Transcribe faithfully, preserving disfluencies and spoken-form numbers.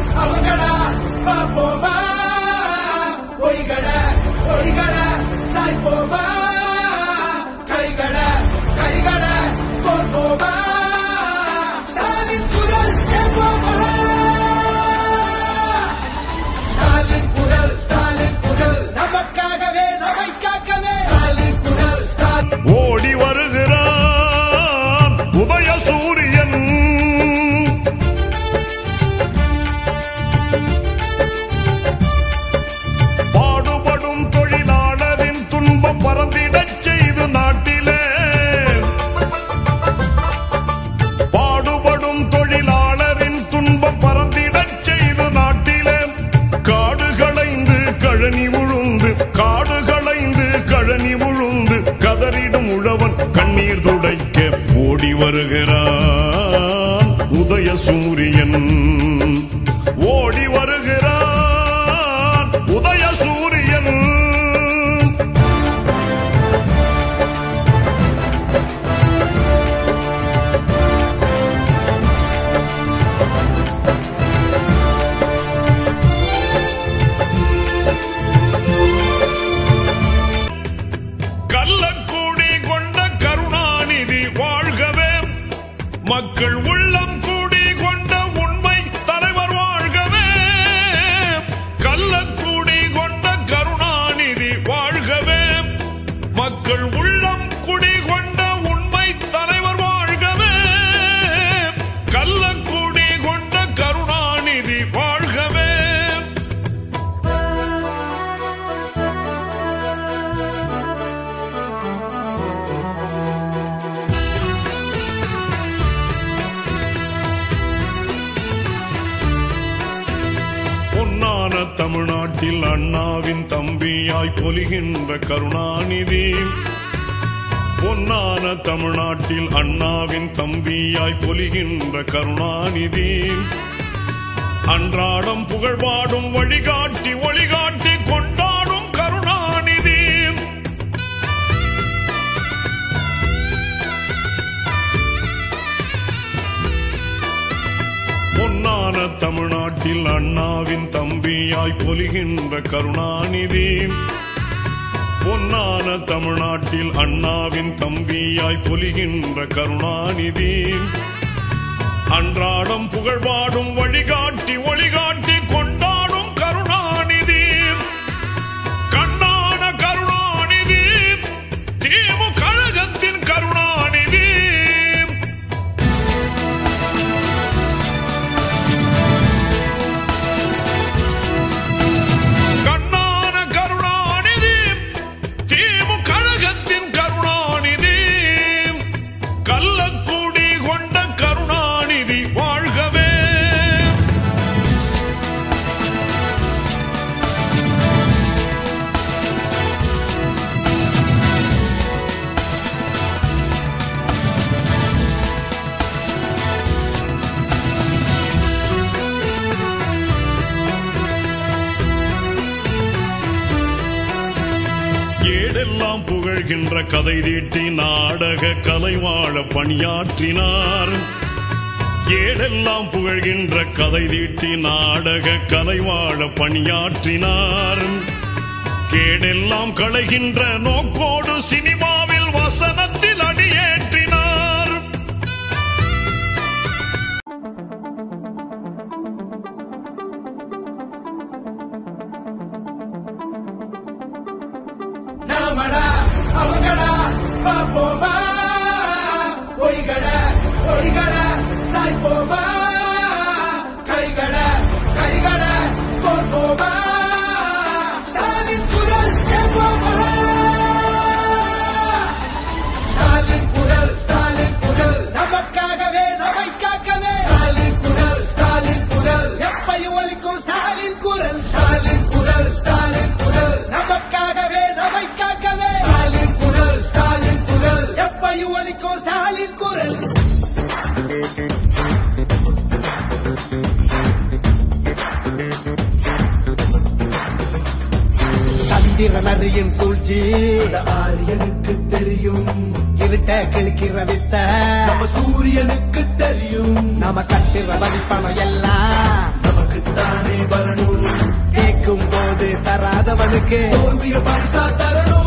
அவங்கடா பாப்போமா பொய்கட பொய்கட சாய்ப்போமா கைகட கைகட கோர்ப்போமா ஸ்டாலின் குரல் கேட்போமா ஸ்டாலின் குரல் ஸ்டாலின் குரல் நமக்காகவே நம்மை காக்கவே ஸ்டாலின் குரல் ஸ்டாலின் ஓடி வருகிறான் உதய சூரியன் பாடுபடும் தொழிலாளரின் துன்பம் பறந்திடச் செய்து நாட்டிலே பாடுபடும் தொழிலாளரின் துன்பம் பறந்திடச் செய்து நாட்டிலே காடு களைந்து கழனி உழுந்து காடு களைந்து கழனி உழுந்து கதறிடும் உழவன் கண்ணீர் துடைக்க ஓடி வருகிறான் உதய சூரியன் ஓடி வருகிறான் உதய சூரியன் கள்ளக்கூடி கொண்ட கருணாநிதி வாழ்கவே மக்கள் உள்ளம் கூடி கொண்ட உண்மை தலைவர் வாழ்கவே கள்ளக்கூடி கொண்ட கருணாநிதி வாழ்கவே மக்கள் உள்ளம் குடி கொண்ட உண்மை தலைவர் வாழ்கவே கள்ளக்கூடி கொண்ட கருணாநிதி வாழ்கவே பொன்னான தமிழ்நாட்டில் அண்ணாவின் தம்பியாய் பொலிகின்ற கருணாநிதி பொன்னான தமிழ்நாட்டில் அண்ணாவின் தம்பியாய் பொலிகின்ற கருணாநிதி அன்றாடம் புகழ்பாடும் வழிகாட்டி ஒளிகாட்டி கொண்டாடும் கருணாநிதி பொன்னான தமிழ்நாட்டில் அண்ணாவின் தம்பியாய் பொலிகின்ற கருணாநிதி பொன்னான தமிழ்நாட்டில் அண்ணாவின் தம்பியாய் பொலிகின்ற கருணாநிதி அன்றாடம் புகழ்பாடும் வழிகாட்டி ஒளிகாட்டி கொண்டாடும் கருணாநிதி கண்ணான கருணாநிதி திமுக கழகத்தின் கருணாநிதி கண்ணான கருணாநிதி திமுக கழகத்தின் கருணாநிதி கள்ளக்கூடி கொண்ட கருணாநிதி வாழ்கவே ஏடெல்லாம் புகழ்கின்ற கதை தீட்டி நாடக கலை வாழ பணியாற்றினார் ஏடெல்லாம் புகழ்கின்ற கதை தீட்டி நாடக கலை வாழ பணியாற்றினார் கேடெல்லாம் களைகின்ற நோக்கோடு சினிமாவில் வசனத்தில் அடியேற்றினார் நாமடா அவங்கடா பாப்போமா பொய்கட பொய்கட சாய்ப்போமா கைகட கைகட கோர்ப்போமா ஸ்டாலின் குரல் கேட்போமா ஸ்டாலின் குரல் ஸ்டாலின் குரல் நமக்காகவே நம்மை காக்கவே ஸ்டாலின் குரல் ஸ்டாலின் குரல் எப்பையும் ஒலிக்கும் ஸ்டாலின் குரல் ஸ்டாலின் குரல் ஸ்டாலின் குரல் நமக்காகவே நம்மை காக்கவே ஸ்டாலின் குரல் ஸ்டாலின் குரல் எப்பையும் ஒலிக்கும் ஸ்டாலின் குரல் சந்திரனரியின் சூழ்ச்சி ஆரியனுக்கு தெரியும் இருட்ட கிழிக்கிற வித்த நம்ம சூரியனுக்கு தெரியும் நம்ம கட்டுற வரிப்பணம் எல்லாம் நம்ம நமக்குத்தானே வரணும் கேட்கும் போது தராதவனுக்கு தோல்விய பரிசா தரணும்